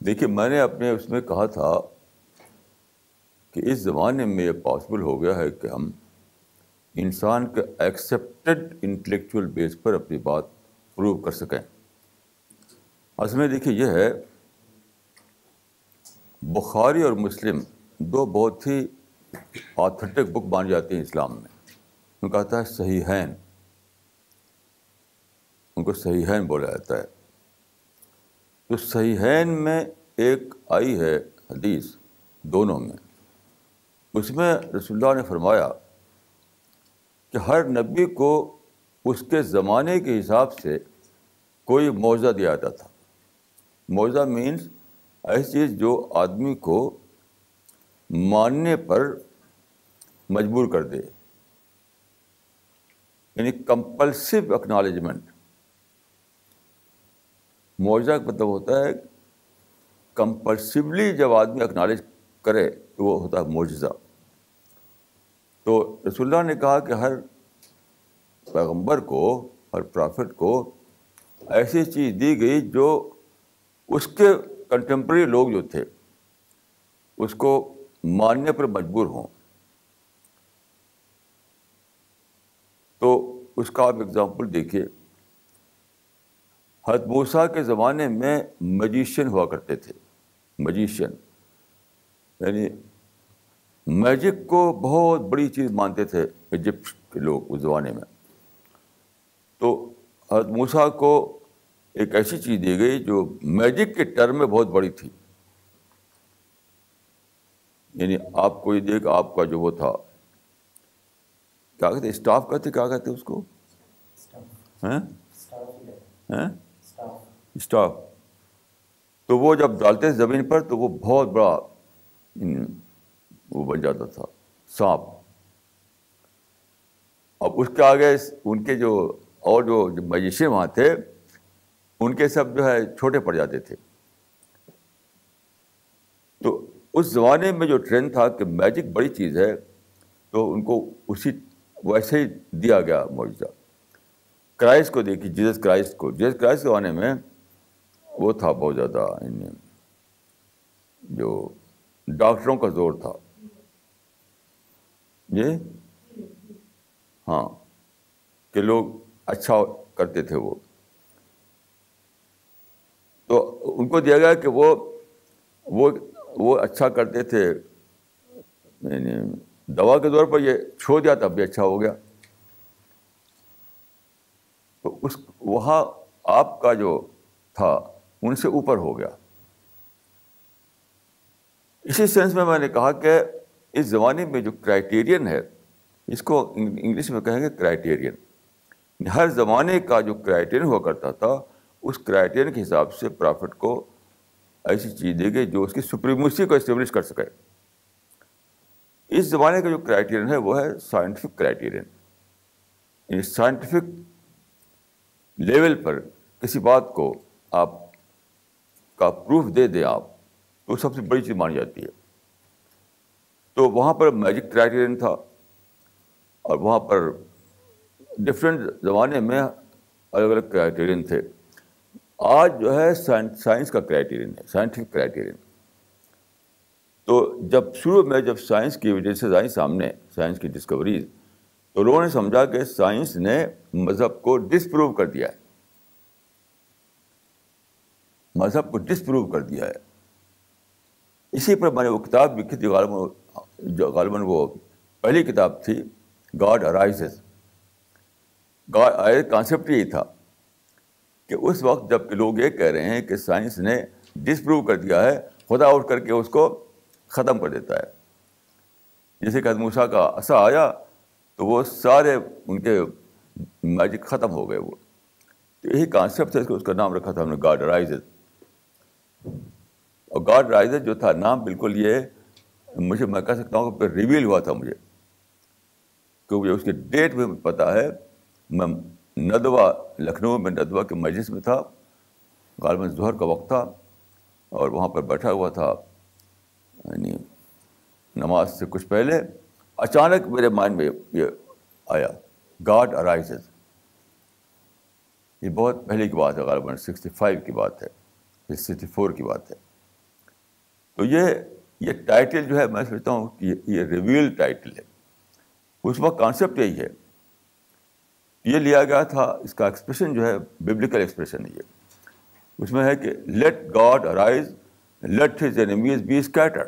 دیکھیے میں نے اپنے اس میں کہا تھا کہ اس زمانے میں یہ پاسبل ہو گیا ہے کہ ہم انسان کے ایکسیپٹڈ انٹلیکچوئل بیس پر اپنی بات پروو کر سکیں. اصل میں دیکھیے یہ ہے، بخاری اور مسلم دو بہت ہی آتھینٹک بک مانی جاتی ہیں اسلام میں. ان کا کہتا ہے صحیحین، ان کو صحیحین بولا جاتا ہے. تو صحیحین میں ایک آئی ہے حدیث دونوں میں، اس میں رسول اللہ نے فرمایا کہ ہر نبی کو اس کے زمانے کے حساب سے کوئی معجزہ دیا جاتا تھا. معجزہ مینس ایسی چیز جو آدمی کو ماننے پر مجبور کر دے، یعنی کمپلسو اکنالجمنٹ. معجزہ کا مطلب ہوتا ہے کمپلسولی جب آدمی اکنالج کرے تو وہ ہوتا ہے معجزہ. تو رسول اللہ نے کہا کہ ہر پیغمبر کو، ہر پرافٹ کو ایسی چیز دی گئی جو اس کے کنٹمپریری لوگ جو تھے اس کو ماننے پر مجبور ہوں. تو اس کا آپ اگزامپل دیکھیے، حضرت موسیٰ کے زمانے میں میجیشین ہوا کرتے تھے. میجیشین یعنی میجک کو بہت بڑی چیز مانتے تھے ایجپٹ کے لوگ اس زمانے میں. تو حضرت موسیٰ کو ایک ایسی چیز دی گئی جو میجک کے ٹرم میں بہت بڑی تھی. یعنی آپ کو یہ دیکھ، آپ کا جو وہ تھا کیا کہتے اسٹاف کہتے، کیا کہتے اس کو، اسٹاف. تو وہ جب ڈالتے تھے زمین پر تو وہ بہت بڑا وہ بن جاتا تھا سانپ. اب اس کے آگے ان کے جو اور جو میجیشین وہاں تھے ان کے سب جو ہے چھوٹے پڑ جاتے تھے. تو اس زمانے میں جو ٹرینڈ تھا کہ میجک بڑی چیز ہے تو ان کو اسی ویسے ہی دیا گیا معجزہ. کرائسٹ کو دیکھیے، جیسس کرائسٹ کے زمانے میں وہ تھا بہت زیادہ جو ڈاکٹروں کا زور تھا. یہ ہاں کہ لوگ اچھا کرتے تھے تو ان کو دیا گیا کہ وہ اچھا کرتے تھے، یعنی دوا کے طور پر یہ چھوڑ دیا تب بھی اچھا ہو گیا. تو وہاں آپ کا جو تھا ان سے اوپر ہو گیا. اسی سینس میں نے کہا کہ اس زمانے میں جو کرائٹیرین ہے، اس کو انگلش میں کہیں گے کرائٹیرین. ہر زمانے کا جو کرائٹیرین ہوا کرتا تھا اس کرائٹیرین کے حساب سے پرافٹ کو ایسی چیز دے گئی جو اس کی سپریمیسی کو اسٹیبلش کر سکے. اس زمانے کا جو کرائٹیرین ہے وہ ہے سائنٹیفک کرائٹیرین. یعنی سائنٹیفک لیول پر کسی بات کو آپ کا پروف دے دیں آپ تو سب سے بڑی چیز مانی جاتی ہے. تو وہاں پر میجک کرائٹیرین تھا اور وہاں پر ڈفرینٹ زمانے میں الگ الگ کرائٹیرین تھے. آج جو ہے سائنس کا کرائٹیرین ہے، سائنٹیفک کرائٹیرین. تو جب شروع میں جب سائنس کی ایویڈنسز آئیں سامنے، سائنس کی ڈسکوریز، تو لوگوں نے سمجھا کہ سائنس نے مذہب کو ڈسپروو کر دیا ہے، مذہب کو ڈسپروو کر دیا ہے. اسی پر میں نے وہ کتاب لکھی تھی، غالباً وہ پہلی کتاب تھی، گاڈ ارائزز. کانسیپٹ یہی تھا کہ اس وقت جب کہ لوگ یہ کہہ رہے ہیں کہ سائنس نے ڈسپروو کر دیا ہے، خدا اٹھ کر کے اس کو ختم کر دیتا ہے. جیسے کہ موسیٰ کا عصا آیا تو وہ سارے ان کے میجک ختم ہو گئے. وہ تو یہی کانسیپٹ ہے، اس کا نام رکھا تھا ہم نے گاڈ ارائزز. اور گاڈ ارائزز جو تھا نام بالکل یہ میں کہہ سکتا ہوں کہ پھر ریویل ہوا تھا مجھے، کیونکہ اس کی ڈیٹ بھی پتہ ہے. میں ندوہ، لکھنؤ میں ندوہ کے مجلس میں تھا، غالباً ظہر کا وقت تھا اور وہاں پر بیٹھا ہوا تھا، یعنی نماز سے کچھ پہلے اچانک میرے مائنڈ میں یہ آیا، گاڈ ارائزز. یہ بہت پہلے کی بات ہے، غالباً 65 کی بات ہے، 64 کی بات ہے. تو یہ ٹائٹل جو ہے میں سمجھتا ہوں کہ یہ ریویل ٹائٹل ہے. اس وقت کانسیپٹ یہی ہے. یہ لیا گیا تھا, اس کا ایکسپریشن جو ہے ببلیکل ایکسپریشن ہے. یہ اس میں ہے کہ let God arise let his enemies be scattered.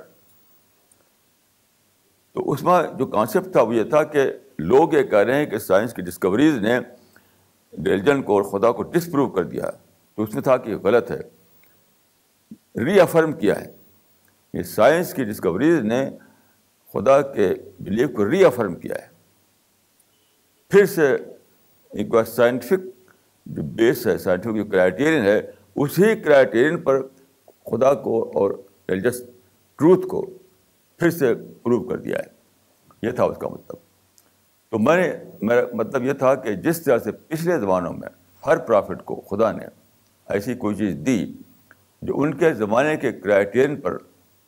تو اس میں جو کانسیپٹ تھا وہ یہ تھا کہ لوگ یہ کہہ رہے ہیں کہ سائنس کی ڈسکوریز نے ریلیجن کو اور خدا کو ڈسپروو کر دیا ہے. تو اس نے تھا کہ یہ غلط ہے, ری افرم کیا ہے. یہ سائنس کی ڈسکوریز نے خدا کے بلیف کو ری افرم کیا ہے. پھر سے ایک بار سائنٹیفک جو بیس ہے, سائنٹیفک جو کرائیٹیرین ہے, اسی کرائیٹیرین پر خدا کو اور ریلیجس ٹروتھ کو پھر سے پروو کر دیا ہے. یہ تھا اس کا مطلب. تو میرا مطلب یہ تھا کہ جس طرح سے پچھلے زمانوں میں ہر پرافٹ کو خدا نے ایسی کوئی چیز دی جو ان کے زمانے کے کرائیٹیرین پر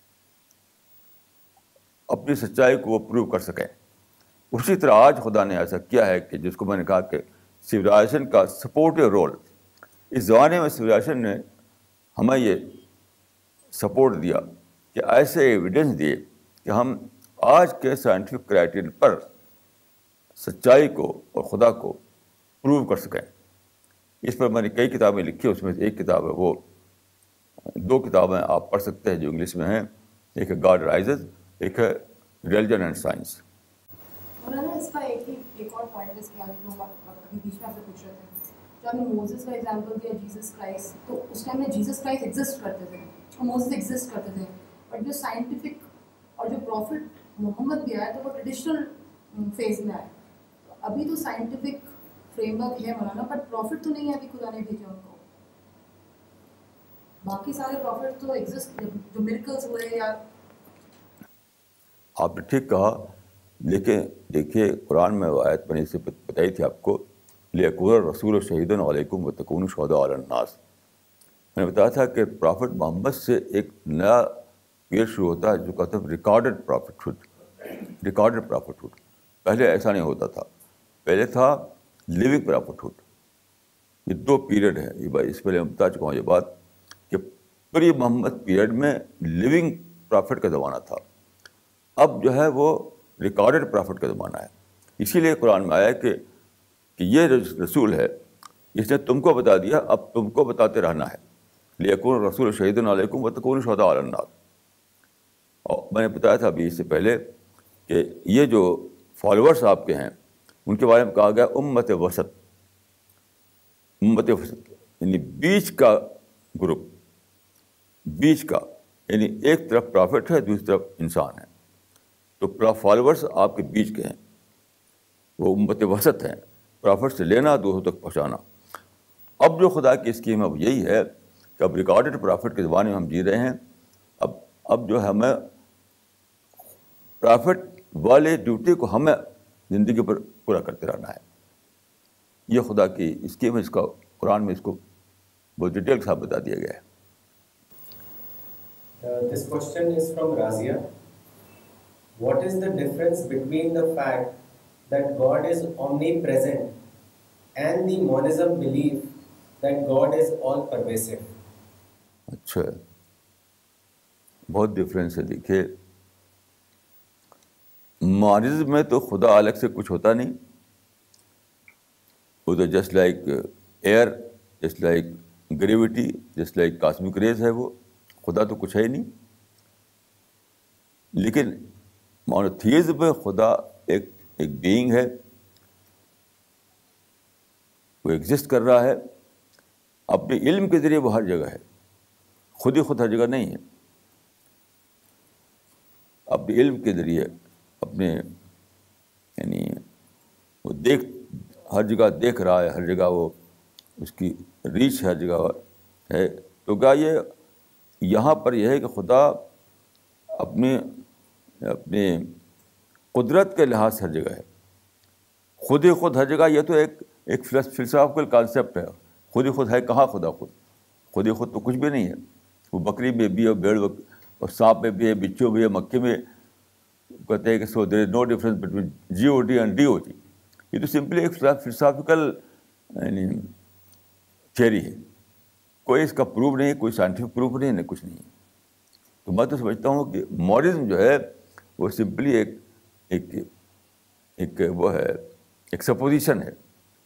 اپنی سچائی کو وہ پروو کر سکیں, اسی طرح آج خدا نے ایسا کیا ہے کہ جس کو میں نے کہا کہ سویلائزیشن کا سپورٹو رول. اس زمانے میں سویلائزیشن نے ہمیں یہ سپورٹ دیا کہ ایسے ایویڈنس دیے کہ ہم آج کے سائنٹیفک کرائیٹیرین پر سچائی کو اور خدا کو پروو کر سکیں. اس پر میں نے کئی کتابیں لکھی, اس میں سے ایک کتاب ہے, وہ 2 کتابیں آپ پڑھ سکتے ہیں جو انگلش میں ہیں. ایک ہے گاڈ رائزز, ایک ہے ریلیجن اینڈ سائنس. مولانا اس کا ایک اور پوائنٹ اس کے آگے جو ہم ابھی بیچ میں آپ سے پوچھ رہے تھے, جو ہم نے موزس کا ایگزامپل دیا جیسس کرائسٹ, تو اس ٹائم میں جیسس کرائسٹ ایگزسٹ کرتے تھے اور موزس ایگزسٹ کرتے تھے, بٹ جو سائنٹیفک اور جو پروفٹ محمد بھی آیا تو وہ ٹریڈیشنل فیز میں آئے. ابھی تو سائنٹیفک فریم ورک ہے مولانا, بٹ پروفٹ تو نہیں ہے ابھی خدا نے بھیجے ان کو. باقی سارے پروفٹ تو ایگزسٹ, جو میریکلز ہوئے یا. آپ نے ٹھیک کہا, لیکن دیکھیے قرآن میں وہ آیت میں نے اس سے بتائی تھی آپ کو, لیکن رسول شہید علیکم و تکون شہداء علی الناس. میں نے بتایا تھا کہ پرافٹ محمد سے ایک نیا پیریڈ شروع ہوتا ہے جو کہتے ہیں recorded prophethood. Recorded prophethood پہلے ایسا نہیں ہوتا تھا, پہلے تھا لیونگ پرافٹ ہوڈ. یہ 2 پیریڈ ہیں. یہ بھائی اس پہلے میں بتا چکا ہوں یہ بات کہ پری محمد پیریڈ میں لیونگ پرافٹ کا زمانہ تھا, اب جو ہے وہ ریکارڈڈ پرافٹ کا زمانہ ہے. اسی لیے قرآن میں آیا کہ یہ رسول ہے, اس نے تم کو بتا دیا, اب تم کو بتاتے رہنا ہے. لیکن رسول شہید علیکم و تکون شہداء علی الناس. اور میں نے بتایا تھا ابھی اس سے پہلے کہ یہ جو فالوورس آپ کے ہیں ان کے بارے میں کہا گیا امت وسط. امت وسط یعنی بیچ کا گروپ, بیچ کا, یعنی ایک طرف پرافٹ ہے دوسری طرف انسان ہے. تو فالوورس آپ کے بیچ کے ہیں, وہ امت وسط ہیں, پرافٹ سے لینا دوسروں تک پہنچانا. اب جو خدا کی اسکیم ہے وہ یہی ہے کہ اب ریکارڈڈ پرافٹ کے زمانے میں ہم جی رہے ہیں. اب جو ہے ہمیں پرافٹ والے ڈیوٹی کو ہمیں زندگی پر پورا کرتے رہنا ہے. یہ خدا کی اسکیم ہے, اس کا قرآن میں اس کو بہت ڈیٹیل کے ساتھ بتا دیا گیا ہے. This question is from Razia. What is the difference between the fact that God is omnipresent and the monism belief that God is all pervasive? اچھا, بہت ڈفرینس ہے. دیکھیے مونزم میں تو خدا الگ سے کچھ ہوتا نہیں, وہ تو just like air, just like gravity, just like cosmic rays ہے, وہ خدا تو کچھ ہے ہی نہیں. لیکن مونوتھیزم میں خدا ایک بینگ ہے, وہ ایگزسٹ کر رہا ہے اپنے علم کے ذریعے. وہ ہر جگہ ہے, خود ہی خود ہر جگہ نہیں ہے. اپنے علم کے ذریعے اپنے یعنی وہ ہر جگہ دیکھ رہا ہے, ہر جگہ وہ اس کی ریچ ہر جگہ ہے. تو کیا یہ یہاں پر یہ ہے کہ خدا اپنے قدرت کے لحاظ سے ہر جگہ ہے, خود ہی خود ہر جگہ. یہ تو ایک فلسافیکل کانسیپٹ ہے. خود ہی خود ہے کہاں خدا خود ہی خود تو کچھ بھی نہیں ہے. وہ بکری میں بھی ہے, بھیڑ اور سانپ میں بھی ہے, بچھو بھی ہے, مکھی میں. کہتے ہیں کہ so there is no difference between GOD and DOD. یہ تو سمپلی ایک فلسافیکل یعنی تھیوری ہے, کوئی اس کا پروف نہیں, کوئی سائنٹیفک پروف نہیں, کچھ نہیں. تو میں تو سمجھتا ہوں کہ مورلزم جو ہے وہ سمپلی ایک وہ ہے، ایک سپوزیشن ہے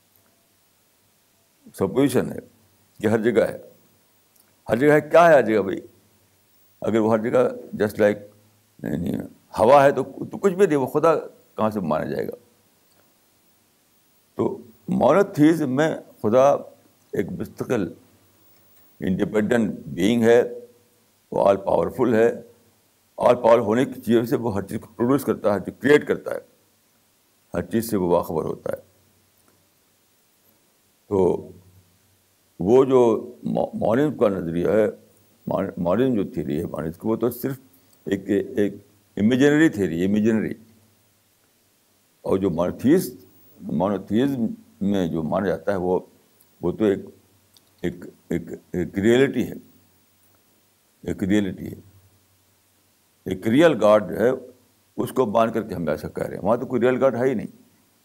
کہ ہر جگہ ہے. ہر جگہ ہے کیا ہے؟ ہر جگہ بھائی اگر وہ ہر جگہ جسٹ لائک ہوا ہے تو کچھ بھی نہیں، وہ خدا کہاں سے مانا جائے گا؟ تو مونوتھیزم میں خدا ایک مستقل انڈیپینڈنٹ بینگ ہے، وہ آل پاورفل ہے. آل پاور ہونے کی چیزوں سے وہ ہر چیز کو پروڈیوس کرتا ہے، ہر چیز کریٹ کرتا ہے، ہر چیز سے وہ باخبر ہوتا ہے. تو وہ جو مونزم کا نظریہ ہے، مونزم جو تھیوری ہے مونزم کی، وہ تو صرف ایک امیجنری تھیوری ہے، امیجنری. اور جو مونوتھیزم میں جو مانا جاتا ہے وہ تو ایک ریئلٹی ہے، ایک ریئل گاڈ ہے. اس کو مان کر کے ہم ایسا کہہ رہے ہیں. وہاں تو کوئی ریئل گاڈ ہے ہی نہیں.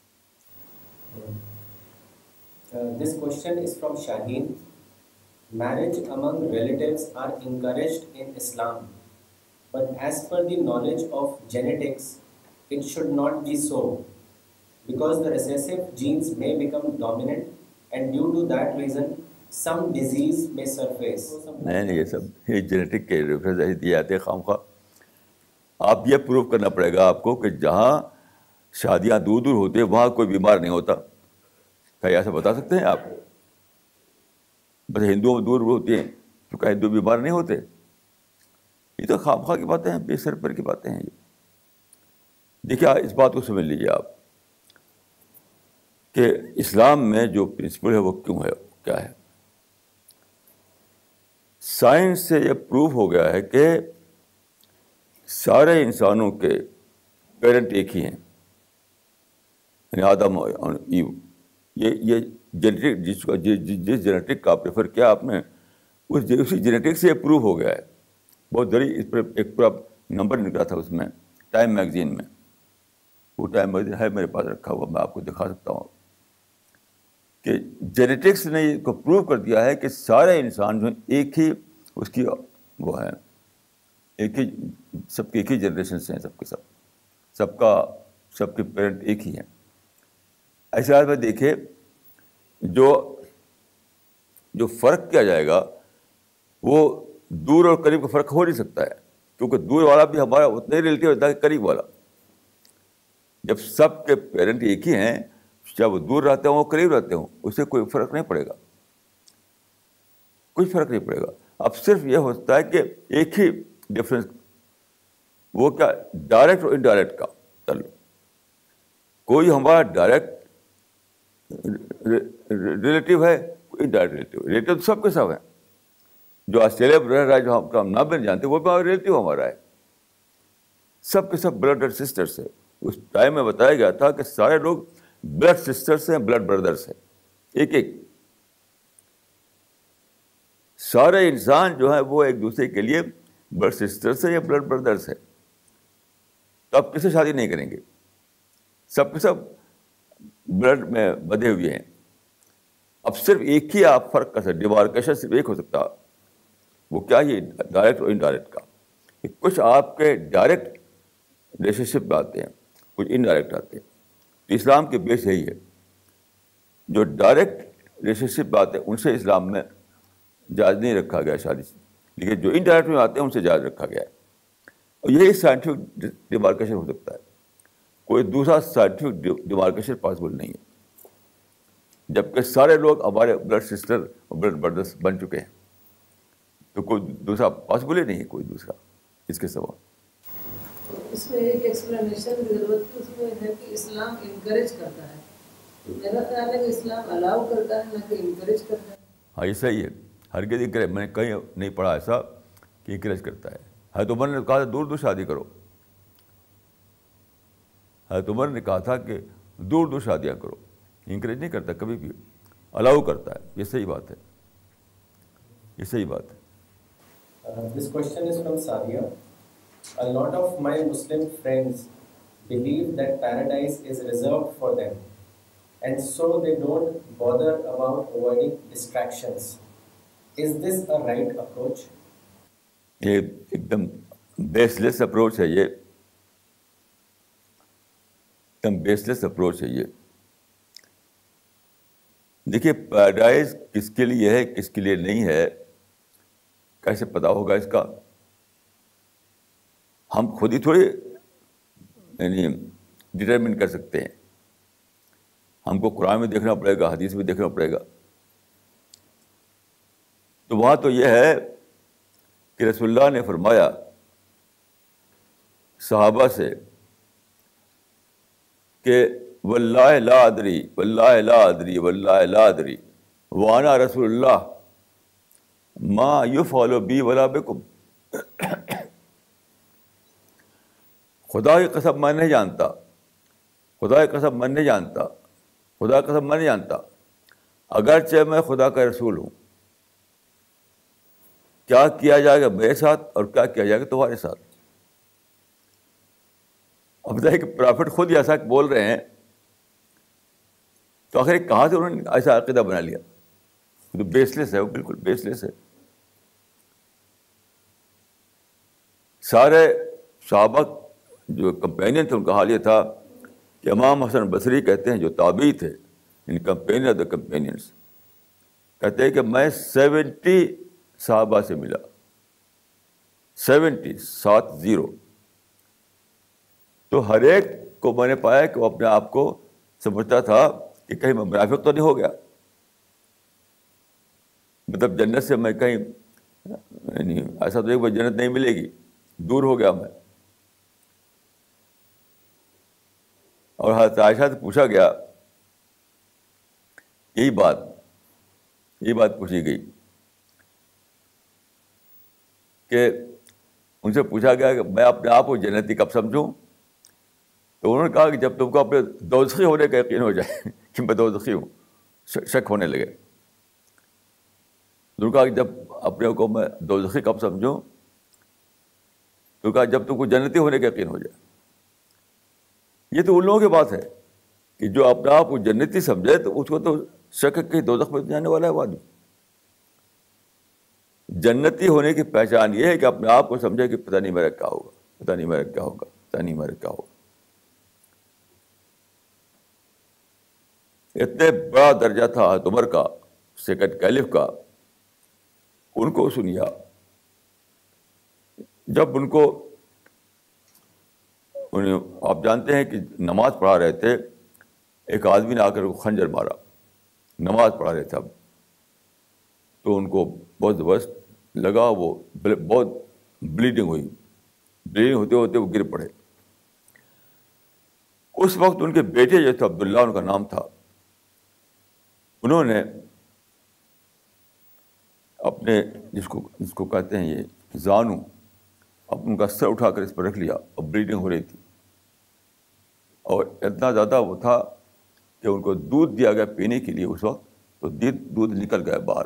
This question is from Shaheen. Marriage among relatives are encouraged in Islam, but as per the knowledge of genetics, it should not be so, because the recessive genes may become dominant, and due to that reason, some disease may surface. نہیں یہ genetic کے reference ایسے دیے جاتے ہیں خواہ. آپ یہ پروو کرنا پڑے گا آپ کو کہ جہاں شادیاں دور دور ہوتی ہیں وہاں کوئی بیمار نہیں ہوتا. کیا ایسا بتا سکتے ہیں آپ؟ بس ہندوؤں میں دور ہوتی ہیں تو کیا ہندو بیمار نہیں ہوتے؟ یہ تو خواہ کی باتیں ہیں، بے سر پر کی باتیں ہیں. یہ دیکھیے اس بات کو سمجھ لیجیے آپ کہ اسلام میں جو پرنسپل ہے وہ کیوں ہے، کیا ہے. سائنس سے یہ پروف ہو گیا ہے کہ سارے انسانوں کے پیرنٹ ایک ہی ہیں، یعنی آدم اور ایو. یہ جینیٹک جس جینیٹک کا پریفر کیا آپ نے، اسی جینیٹک سے یہ پروو ہو گیا ہے. بہت بڑی اس پر ایک پورا نمبر نکلا تھا اس میں، ٹائم میگزین میں. وہ ٹائم میگزین ہے میرے پاس رکھا ہوا، میں آپ کو دکھا سکتا ہوں کہ جینیٹکس نے اس کو پروو کر دیا ہے کہ سارے انسان جو ایک ہی اس کی وہ ہے، ایک ہی سب کے ایک ہی جنریشن سے ہیں، سب کے پیرنٹ ایک ہی ہیں. ایسے حال میں دیکھیں جو فرق کیا جائے گا وہ دور اور قریب کا فرق ہو نہیں سکتا ہے، کیونکہ دور والا بھی ہمارا اتنا ہی ریلیٹیو ہوتا ہے کہ قریب والا. جب سب کے پیرنٹ ایک ہی ہیں، چاہے وہ دور رہتے ہوں وہ قریب رہتے ہوں، اس سے کوئی فرق نہیں پڑے گا، کوئی فرق نہیں پڑے گا. اب صرف یہ ہوتا ہے کہ ایک ہی ڈفرینس، وہ کیا، ڈائریکٹ اور انڈائریکٹ کا تعلق. کوئی ہمارا ڈائریکٹ ریلیٹیو ہے، کوئی انڈائریکٹ ریلیٹیو تو سب کے سب ہیں. جو آسٹریلیا میں رہ رہا ہے، جو ہم کا نام بھی نہیں جانتے، وہ بھی ریلیٹیو ہمارا ہے. سب کے سب بلڈ اور سسٹرس ہے. اس ٹائم میں بتایا گیا تھا کہ سارے لوگ بلڈ سسٹرس ہیں، بلڈ بردرس ہیں، ایک ایک. سارے انسان جو ہیں وہ ایک دوسرے کے لیے بلڈ سسٹرس ہے یا بلڈ بردرس ہے. تو آپ کسے شادی نہیں کریں گے؟ سب کے سب بلڈ میں بدھے ہوئے ہیں. اب صرف ایک ہی آپ فرق کر سکتے، ڈیمارکیشن صرف ایک ہو سکتا. وہ کیا، یہ ڈائریکٹ اور انڈائریکٹ کا. کچھ آپ کے ڈائریکٹ ریلیشن شپ میں آتے ہیں، کچھ انڈائریکٹ آتے ہیں. تو اسلام کے بیس یہی ہے، جو ڈائریکٹ ریلیشن شپ میں آتے ہیں ان سے اسلام میں جائز نہیں رکھا گیا شادی سے، لیکن جو انڈائریکٹ میں آتے ہیں ان سے جائز رکھا گیا ہے. اور یہی سائنٹیفک ڈیمارکیشن ہو سکتا ہے. کوئی دوسرا سائنٹیفک ڈیمارکیشن پاسبل نہیں ہے، جبکہ سارے لوگ ہمارے بلڈ سسٹر اور بلڈ بردرس بن چکے ہیں. تو کوئی دوسرا پاسبل ہی نہیں ہے، کوئی دوسرا اس کے سوا. اس میں ایک ایکسپلینیشن کی ضرورت ہے، اس میں ہے کہ اسلام انکریج کرتا ہے. میرا خیال ہے کہ اسلام الاؤ کرتا ہے، نہ کہ انکریج کرتا ہے. ہاں یہ صحیح ہے. ہرگز انکریج، میں نے کہیں نہیں پڑھا ایسا کہ انکریج کرتا ہے. حضرت عمر نے کہا تھا دور دور شادی کرو. حضرت عمر نے کہا تھا کہ دور دور شادیاں کرو. انکریج نہیں کرتا کبھی بھی، الاؤ کرتا ہے. یہ صحیح بات ہے، یہ صحیح بات ہے. This question is from Sadia. A lot of my Muslim friends believe that paradise is reserved for them, and so they don't bother about avoiding distractions. Is this a right approach? یہ ایک دم بیس لیس approach ہے یہ، ایک دم بیس لیس approach ہے یہ. دیکھیے paradise کس کے لیے ہے کس کے لیے نہیں ہے کیسے پتا ہوگا اس کا؟ ہم خود ہی تھوڑی یعنی ڈٹرمن کر سکتے ہیں. ہم کو قرآن میں دیکھنا پڑے گا، حدیث میں دیکھنا پڑے گا. تو وہاں تو یہ ہے کہ رسول اللہ نے فرمایا صحابہ سے کہ واللہ لا ادری واللہ لا ادری واللہ لا ادری وانا رسول اللہ ما یفعل بی ولا بکم. خدا کی قسم میں نہیں جانتا، خدا کی قسم میں نہیں جانتا، خدا کی قسم میں نہیں جانتا، اگرچہ میں خدا کا رسول ہوں، کیا کیا جائے گا میرے ساتھ اور کیا کیا جائے گا تمہارے ساتھ. اب بتائیے کہ پرافٹ خود ایسا بول رہے ہیں تو آخر کہاں سے انہوں نے ایسا عقیدہ بنا لیا؟ تو بیس لیس ہے، وہ بالکل بیس لیس ہے. سارے صحابہ جو کمپینین تھے ان کا حال یہ تھا کہ امام حسن بصری کہتے ہیں جو تابعی تھے ان کمپینین آف دا کمپینینس، کہتے ہیں کہ میں 70 صحابہ سے ملا، 70. تو ہر ایک کو میں نے پایا کہ وہ اپنے آپ کو سمجھتا تھا کہ کہیں میں منافق تو نہیں ہو گیا، مطلب جنت سے میں کہیں یعنی ایسا تو ایک بار جنت نہیں ملے گی، دور ہو گیا میں. اور حضرت عائشہ سے پوچھا گیا یہی بات پوچھی گئی کہ ان سے پوچھا گیا کہ میں اپنے آپ کو جنتی کب سمجھوں؟ تو انہوں نے کہا کہ جب تم کو اپنے دوزخی ہونے کا یقین ہو جائے کہ میں دوزخی ہوں، شک ہونے لگے. انہوں نے کہا کہ جب اپنے کو میں دوزخی کب سمجھوں؟ تو کہا جب تم کو جنتی ہونے کا یقین ہو جائے. یہ تو ان لوگوں کی بات ہے کہ جو اپنے آپ کو جنتی سمجھے تو اس کو تو شک کہ دوزخ میں جانے والا ہے وہ آدمی. جنتی ہونے کی پہچان یہ ہے کہ اپنے آپ کو سمجھے کہ پتہ نہیں میرا کیا ہوگا، پتہ نہیں میرا کیا ہوگا، پتہ نہیں میرا کیا ہوگا. اتنے بڑا درجہ تھا حضرت عمر کا، سیکنڈ کیلف کا. ان کو سنیا جب ان کو آپ جانتے ہیں کہ نماز پڑھا رہے تھے، ایک آدمی نے آ کر خنجر مارا، نماز پڑھا رہے تھے اب، تو ان کو بہت زبردست لگا، وہ بہت بلیڈنگ ہوئی، بلیڈنگ ہوتے ہوتے وہ گر پڑے. اس وقت ان کے بیٹے جو تھے عبداللہ ان کا نام تھا، انہوں نے اپنے جس کو کہتے ہیں یہ زانو، اب ان کا سر اٹھا کر اس پر رکھ لیا اور بلیڈنگ ہو رہی تھی. اور اتنا زیادہ وہ تھا کہ ان کو دودھ دیا گیا پینے کے لیے اس وقت، تو دودھ نکل گیا باہر،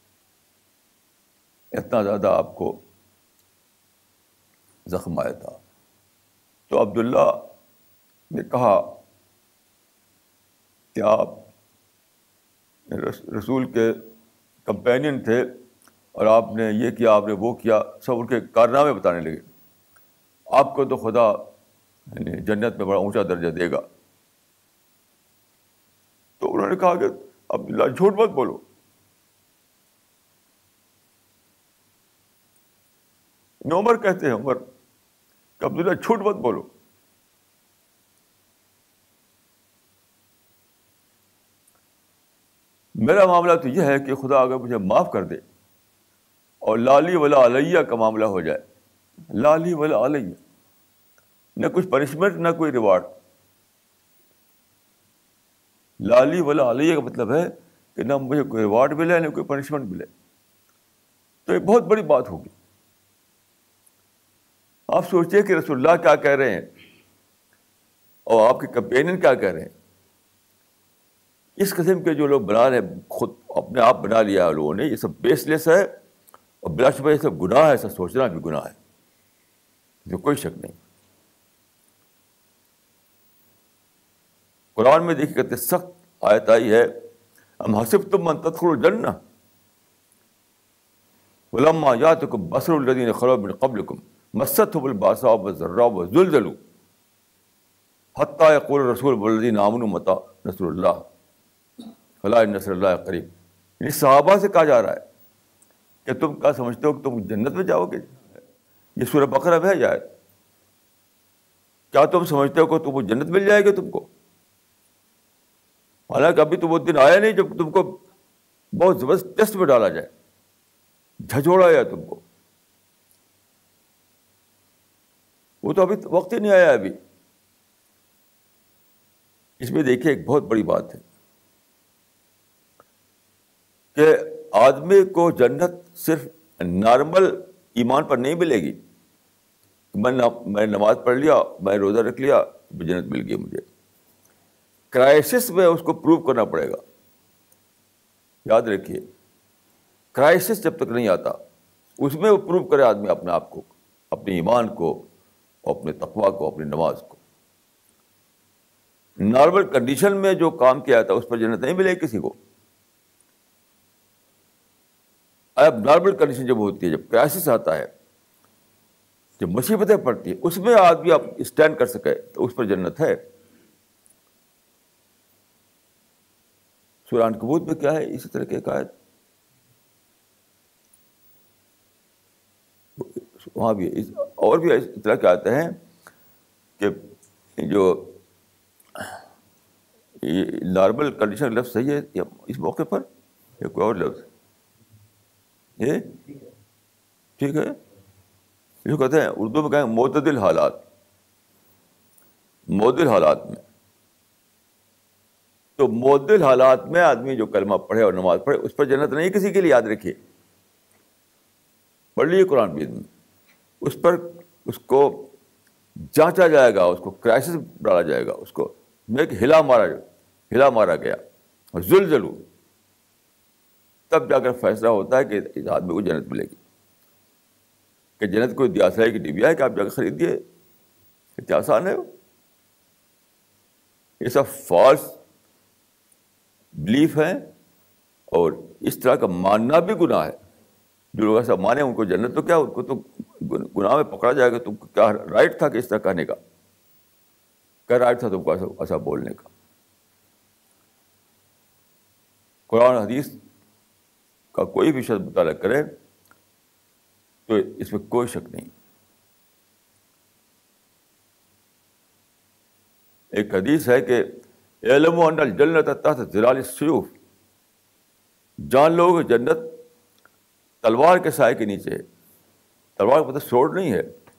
اتنا زیادہ آپ کو زخم آیا تھا. تو عبداللہ نے کہا کہ آپ رسول کے کمپینین تھے اور آپ نے یہ کیا، آپ نے وہ کیا، سب ان کے کارنامے بتانے لگے. آپ کو تو خدا جنت میں بڑا اونچا درجہ دے گا. تو انہوں نے کہا کہ عبداللہ جھوٹ مت بولو. عمر کہتے ہیں، عمر کہ عبداللہ جھوٹ مت بولو. میرا معاملہ تو یہ ہے کہ خدا اگر مجھے معاف کر دے اور لالی ولا علیہ کا معاملہ ہو جائے، لالی ولا علیہ، نہ کچھ پنشمنٹ نہ کوئی ریوارڈ. لالی ولا علیہ کا مطلب ہے کہ نہ مجھے کوئی ریوارڈ ملے نہ کوئی پنشمنٹ ملے. تو یہ بہت بڑی بات ہوگی. آپ سوچیے کہ رسول اللہ کیا کہہ رہے ہیں اور آپ کے کمپینین کیا کہہ رہے ہیں. اس قسم کے جو لوگ بنا رہے ہیں، خود اپنے آپ بنا لیا ہے لوگوں نے، یہ سب بیس لیس ہے اور بلا شبہ یہ سب گناہ ہے. ایسا سوچنا بھی گناہ ہے، جو کوئی شک نہیں. قرآن میں دیکھیے کہتے سخت آیت آئی ہے، ام حسبتم ان تدخلوا الجنہ ولما یاتکم مثل الذین خلوا من قبلکم مستهم الباساء والضراء وزلزلوا حتى يقول الرسول والذين آمنوا متى نصر اللہ الا ان نصر اللہ قریب. یعنی صحابہ سے کہا جا رہا ہے کہ تم کیا سمجھتے ہو کہ تم جنت میں جاؤ گے؟ یہ سورہ بقرہ میں ہے یہ آیت. کیا تم سمجھتے ہو کہ تم کو جنت مل جائے گی تم کو؟ حالانکہ ابھی تو وہ دن آیا نہیں جب تم کو بہت زبردست ٹیسٹ میں ڈالا جائے, جھجھوڑا جائے تم کو. وہ تو ابھی وقت ہی نہیں آیا ابھی. اس میں دیکھیے ایک بہت بڑی بات ہے کہ آدمی کو جنت صرف نارمل ایمان پر نہیں ملے گی. میں نماز پڑھ لیا, میں روزہ رکھ لیا, جنت مل گئی مجھے. کرائسس میں اس کو پروو کرنا پڑے گا. یاد رکھیے, کرائسس جب تک نہیں آتا اس میں وہ پروو کرے آدمی اپنے آپ کو, اپنے ایمان کو, اپنے تقویٰ کو, اپنی نماز کو. نارمل کنڈیشن میں جو کام کیا تھا اس پر جنت نہیں ملے کسی کو. اب نارمل کنڈیشن جب ہوتی ہے, جب کرائسس آتا ہے, جب مصیبتیں پڑتی ہیں, اس میں آدمی آپ اسٹینڈ کر سکے تو اس پر جنت ہے. سورہ عنکبوت میں کیا ہے اسی طرح کی ایک آیت, وہاں بھی اور بھی اس طرح کے آتے ہیں کہ جو نارمل کنڈیشن لفظ صحیح ہے اس موقع پر یا کوئی اور لفظ یہ ٹھیک ہے. جو کہتے ہیں اردو میں کہیں معتدل حالات, معتدل حالات میں. تو معتدل حالات میں آدمی جو کلمہ پڑھے اور نماز پڑھے اس پر جنت نہیں کسی کے لیے. یاد رکھیے, پڑھ لیجیے قرآن مجید میں, اس پر اس کو جانچا جائے گا, اس کو کرائسس ڈالا جائے گا, اس کو میں ہلا مارا گیا اور زلزلو, تب جا کر فیصلہ ہوتا ہے کہ اس آدمی کو جنت ملے گی. کہ جنت کوئی دیاسائی کی ڈبیا ہے کہ آپ جا کے خریدیے, اتنا آسان ہے. یہ سب فالس بلیف ہیں اور اس طرح کا ماننا بھی گناہ ہے. جو لوگ ایسا مانے ان کو جنت تو کیا, ان کو تو گناہ میں پکڑا جائے گا. تم کو کیا رائٹ تھا کہ اس طرح کہنے کا, کیا رائٹ تھا تم کو ایسا بولنے کا؟ قرآن حدیث کا کوئی بھی شخص مطالعہ کرے تو اس میں کوئی شک نہیں. ایک حدیث ہے کہ اعلموا ان الجنۃ تحت ظلال السیوف, جان لو کہ جنت تلوار کے سائے کے نیچے ہے. تلوار کا مطلب سوڈ نہیں ہے,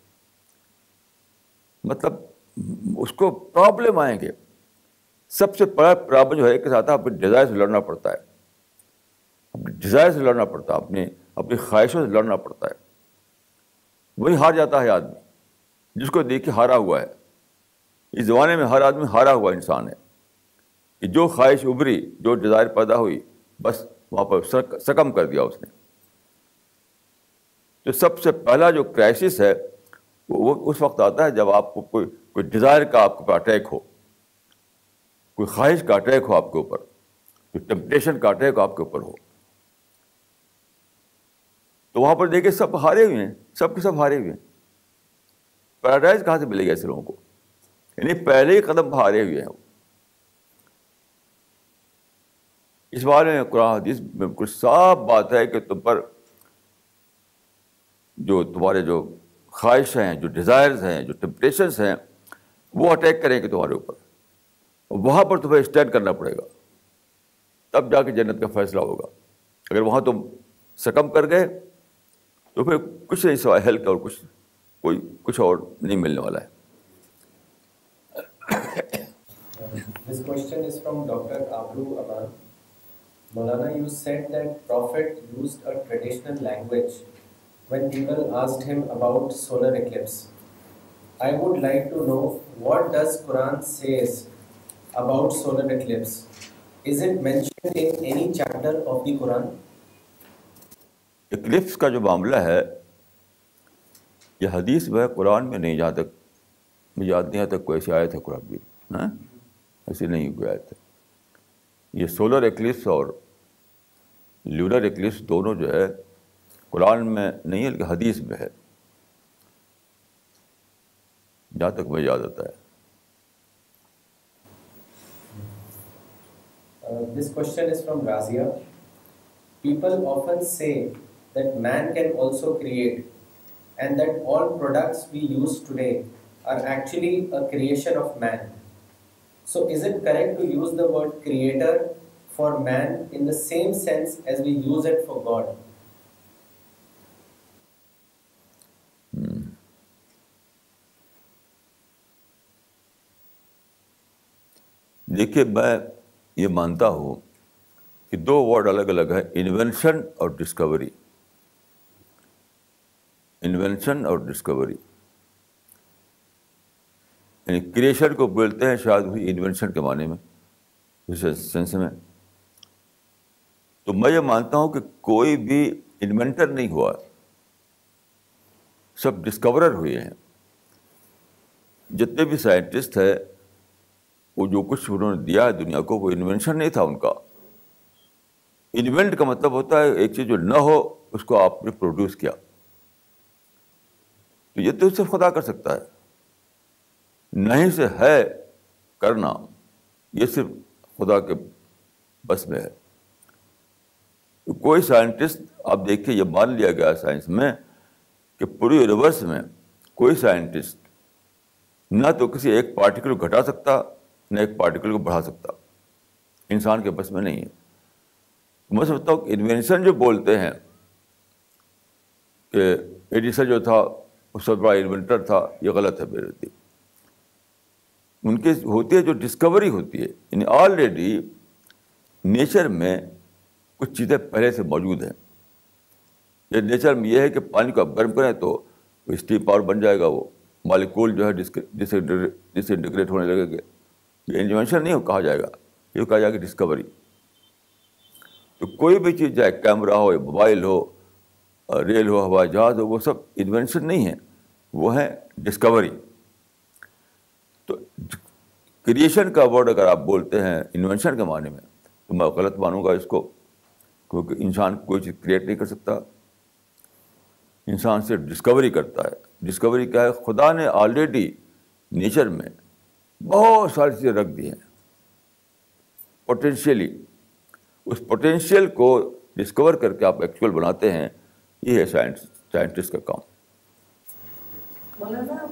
مطلب اس کو پرابلم آئیں گے. سب سے بڑا پرابلم جو ہے کہ ساتھ اپنے ڈیزائر سے لڑنا پڑتا ہے, اپنے ڈیزائر سے لڑنا پڑتا ہے, اپنی خواہشوں سے لڑنا پڑتا ہے. وہی ہار جاتا ہے آدمی, جس کو دیکھ کے ہارا ہوا ہے. اس زمانے میں ہر آدمی ہارا ہوا انسان ہے کہ جو خواہش ابھری, جو ڈیزائر پیدا ہوئی, بس وہاں پر سکم کر دیا اس نے. تو سب سے پہلا جو کرائسس ہے وہ اس وقت آتا ہے جب آپ کو کوئی ڈیزائر کا آپ کے اوپر اٹیک ہو, کوئی خواہش کا اٹیک ہو آپ کے اوپر, کوئی ٹیمپٹیشن کا اٹیک آپ کے اوپر ہو. تو وہاں پر دیکھیں سب ہارے ہوئے ہیں, سب کے سب ہارے ہوئے ہیں. پیراڈائز کہاں سے ملے گا ایسے لوگوں کو؟ یعنی پہلے ہی قدم ہارے ہوئے ہیں. اس بارے میں قرآن حدیث میں بالکل صاف بات ہے کہ تم پر جو تمہارے جو خواہش ہیں, جو ڈیزائرز ہیں, جو ٹیمپٹیشنس ہیں, وہ اٹیک کریں گے تمہارے اوپر. وہاں پر تمہیں اسٹینڈ کرنا پڑے گا, تب جا کے جنت کا فیصلہ ہوگا. اگر وہاں تم سکم کر گئے تو پھر کچھ نہیں سوائے ہیلتھ اور کچھ اور نہیں ملنے والا ہے. This question is from Dr. Abru Aman. Maulana, you said that Prophet used a traditional language when people asked him about solar eclipse. I would like to know, what does Quran says about solar eclipse? Is it mentioned in any chapter of the Quran? Eclipse کا جو معاملہ ہے یہ حدیث میں قرآن میں نہیں, جہاں تک مجھے یاد نہیں آتا کوئی ایسی آیت ہے قرآن میں, ایسی نہیں کوئی آیت ہے. یہ سولر ایکلپس اور لونر ایکلپس دونوں جو ہے قرآن میں نہیں ہے بلکہ حدیث میں ہے. جہاں تک مجھے یاد آتا ہے. This question is from Razia. People often say that man can also create and that all products we use today are actually a creation of man. So is it correct to use the word creator for man in the same sense as we use it for God? دیکھیے میں یہ مانتا ہوں کہ دو word الگ الگ ہیں, invention اور ڈسکوری. انوینشن اور ڈسکوری یعنی کریشن کو بولتے ہیں شاید وہی انوینشن کے معنی میں, اس سینس میں. تو میں یہ مانتا ہوں کہ کوئی بھی انوینٹر نہیں ہوا, سب ڈسکورر ہوئے ہیں. جتنے بھی سائنٹسٹ ہیں وہ جو کچھ انہوں نے دیا ہے دنیا کو وہ انوینشن نہیں تھا ان کا. انوینٹ کا مطلب ہوتا ہے ایک چیز جو نہ ہو اس کو آپ نے پروڈیوس کیا. تو یہ تو صرف خدا کر سکتا ہے. نہیں سے ہے کرنا یہ صرف خدا کے بس میں ہے. کوئی سائنٹسٹ آپ دیکھیے, یہ مان لیا گیا سائنس میں کہ پوری یونیورس میں کوئی سائنٹسٹ نہ تو کسی ایک پارٹیکل کو گھٹا سکتا نہ ایک پارٹیکل کو بڑھا سکتا. انسان کے بس میں نہیں ہے. میں سمجھتا ہوں کہ انوینشن جو بولتے ہیں کہ ایڈیسن جو تھا وہ سب بڑا انوینٹر تھا, یہ غلط ہے میرے نزدیک. ان کی ہوتی ہے جو ڈسکوری ہوتی ہے, یعنی آلریڈی نیچر میں کچھ چیزیں پہلے سے موجود ہیں. یہ نیچر میں یہ ہے کہ پانی کو آپ گرم کریں تو اسٹیم پاور بن جائے گا, وہ مالیکول جو ہے ڈس انٹیگریٹ ہونے لگے گا. یہ انوینشن نہیں کہا جائے گا, یہ کہا جائے گا ڈسکوری. تو کوئی بھی چیز چاہے کیمرہ ہو, موبائل ہو, ریل ہو, ہوائی جہاز ہو, وہ سب انوینشن نہیں ہیں, وہ ہیں ڈسکوری. تو کریشن کا ورڈ اگر آپ بولتے ہیں انوینشن کے معنی میں تو میں غلط مانوں گا اس کو, کیونکہ انسان کوئی چیز کریٹ نہیں کر سکتا. انسان صرف ڈسکوری کرتا ہے. ڈسکوری کیا ہے؟ خدا نے آلریڈی نیچر میں بہت ساری چیزیں رکھ دی ہیں پوٹینشیلی. اس پوٹینشیل کو ڈسکور کر کے آپ ایکچوئل بناتے ہیں. یہ ہے سائنٹسٹ کا کام. مولانا,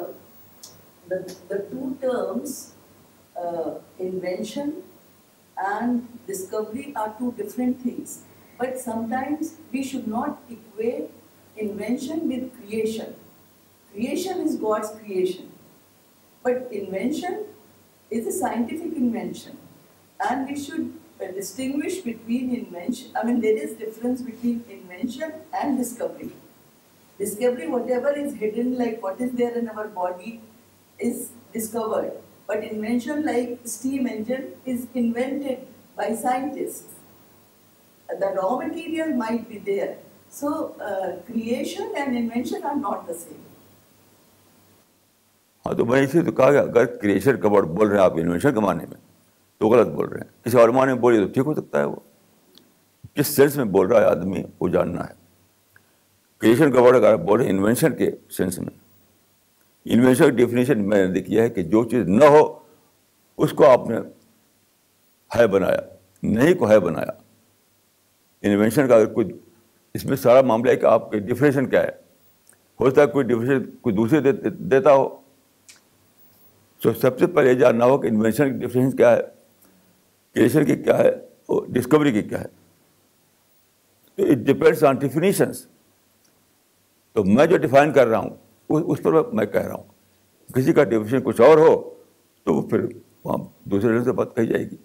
the two terms invention and discovery are two different things, but sometimes we should not equate invention with creation. Creation is God's creation, but invention is a scientific invention, and we should distinguish between invention. I mean, there is difference between invention and discovery. Discovery, whatever is hidden, like what is there in our body, is discovered. But invention, like steam engine, is invented by scientists. The raw material might be there. So, creation and invention are not the same. ہاں تو میں اسی تو کہا کہ اگر creation کا word بول رہے ہیں آپ انوینشن کے معنی میں تو غلط بول رہے ہیں. کسی اور معنی میں بولیے تو ٹھیک ہو سکتا ہے. وہ کس سینس میں بول رہا ہے آدمی وہ جاننا ہے. کریشن کا ورڈ اگر آپ بول رہے ہیں انوینشن کے سینس میں, انوینشن کی ڈیفینیشن میں نے دیکھی ہے کہ جو چیز نہ ہو اس کو آپ نے ہے بنایا, نہیں کو ہے بنایا. انوینشن کا اگر کوئی اس میں سارا معاملہ ہے کہ آپ کی ڈیفینیشن کیا ہے. ہوتا ہے کوئی ڈیفینیشن کوئی دوسرے دیتا ہو, تو سب سے پہلے یہ جاننا ہو کہ انوینشن کی ڈیفینیشن کیا ہے, کریشن کی کیا ہے, اور ڈسکوری کی کیا ہے. تو اٹ ڈپینڈس آن ڈیفینیشنس. تو میں جو ڈیفائن کر رہا ہوں اس پر میں کہہ رہا ہوں. کسی کا ڈیفینیشن کچھ اور ہو تو پھر وہاں دوسرے سے بات کہی جائے گی.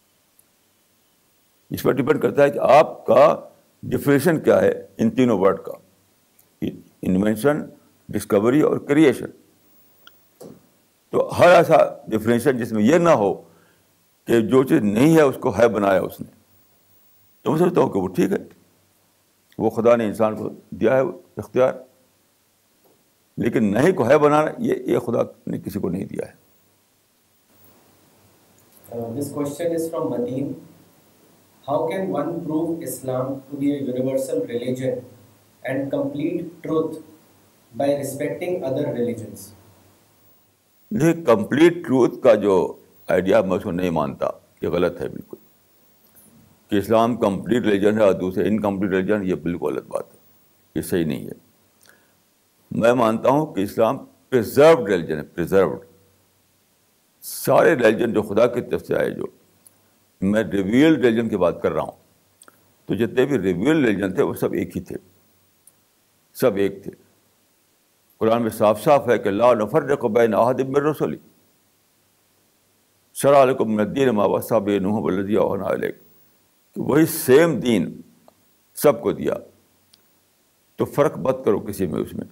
اس پر ڈپینڈ کرتا ہے کہ آپ کا ڈیفینیشن کیا ہے ان تینوں ورڈ کا, انوینشن, ڈسکوری اور کریشن. تو ہر ایسا ڈیفینیشن جس میں یہ نہ ہو کہ جو چیز نہیں ہے اس کو ہے بنایا اس نے, تو میں سمجھتا ہوں کہ وہ ٹھیک ہے. وہ خدا نے انسان کو دیا ہے اختیار, لیکن نہیں کو ہے بنانا یہ خدا نے کسی کو نہیں دیا ہے. This question is from Madeen. How can one prove Islam to be a universal religion and complete truth by respecting other religions? لیکن کمپلیٹ ٹروتھ کا جو آئیڈیا میں اس کو نہیں مانتا، یہ غلط ہے بالکل، کہ اسلام کمپلیٹ ریلیجن ہے اور دوسرے انکمپلیٹ ریلیجن، یہ بالکل غلط بات ہے، یہ صحیح نہیں ہے۔ میں مانتا ہوں کہ اسلام پریزروڈ ریلیجن ہے، پریزروڈ۔ سارے ریلیجن جو خدا کی طرف سے آئے، جو میں ریویل ریلیجن کی بات کر رہا ہوں، تو جتنے بھی ریویل ریلیجن تھے وہ سب ایک ہی تھے، سب ایک تھے۔ قرآن میں صاف صاف ہے کہ لا نفرق بین احد من رسلہ شرع لکم من الدین ما وصی بہ نوح والذی اوحینا الیک، کہ وہی سیم دین سب کو دیا، تو فرق مت کرو کسی میں، اس میں۔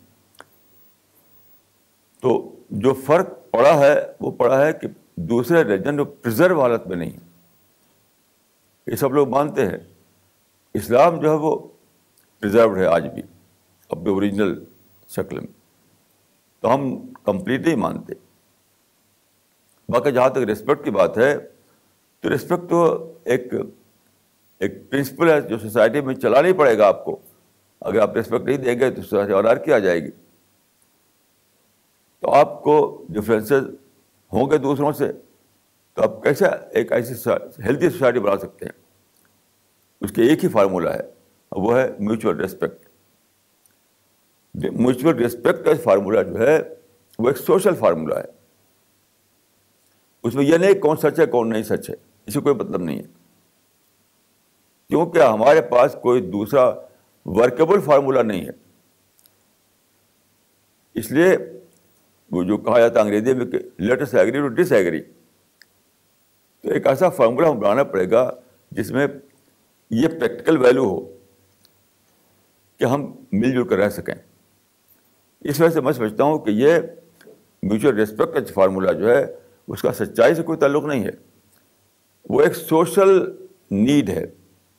تو جو فرق پڑا ہے وہ پڑا ہے کہ دوسرے ریلیجن جو پریزرو حالت میں نہیں ہے، یہ سب لوگ مانتے ہیں۔ اسلام جو ہے وہ پریزروڈ ہے آج بھی اپنے اوریجنل شکل میں، تو ہم کمپلیٹ نہیں مانتے۔ باقی جہاں تک ریسپیکٹ کی بات ہے، تو ریسپیکٹ تو ایک پرنسپل ہے جو سوسائٹی میں چلانا ہی پڑے گا آپ کو۔ اگر آپ ریسپیکٹ نہیں دیں گے تو سوسائٹی اور کی آ جائے گی، تو آپ کو ڈفرینسز ہوں گے دوسروں سے، تو آپ کیسے ایک ایسی ہیلدی سوسائٹی بنا سکتے ہیں؟ اس کے ایک ہی فارمولہ ہے، وہ ہے میوچل ریسپیکٹ۔ میوچل ریسپیکٹ کا فارمولہ جو ہے وہ ایک سوشل فارمولہ ہے، اس میں یہ نہیں کون سچ ہے کون نہیں سچ ہے، اس سے کوئی مطلب نہیں ہے، کیونکہ ہمارے پاس کوئی دوسرا ورکیبل فارمولہ نہیں ہے۔ اس لیے وہ جو کہا جاتا ہے انگریزی میں کہ let us agree to disagree, تو ایک ایسا فارمولہ ہم بنانا پڑے گا جس میں یہ پریکٹیکل ویلیو ہو کہ ہم مل جل کر رہ سکیں۔ اس وجہ سے میں سمجھتا ہوں کہ یہ میوچل ریسپیکٹ کا فارمولہ جو ہے اس کا سچائی سے کوئی تعلق نہیں ہے، وہ ایک سوشل نیڈ ہے۔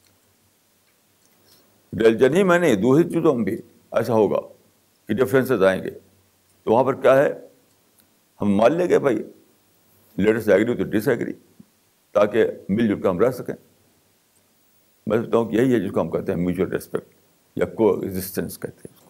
ریلیجن ہی میں نہیں، دوسری چیزوں میں بھی ایسا ہوگا کہ ڈفرینسز آئیں گے، تو وہاں پر کیا ہے، ہم مان لیں گے بھائی let us agree to disagree, تاکہ مل جل کر ہم رہ سکیں۔ میں سمجھتا ہوں کہ یہی ہے جس کو ہم کہتے ہیں میوچل ریسپیکٹ یا کو ایگزسٹنس کہتے ہیں۔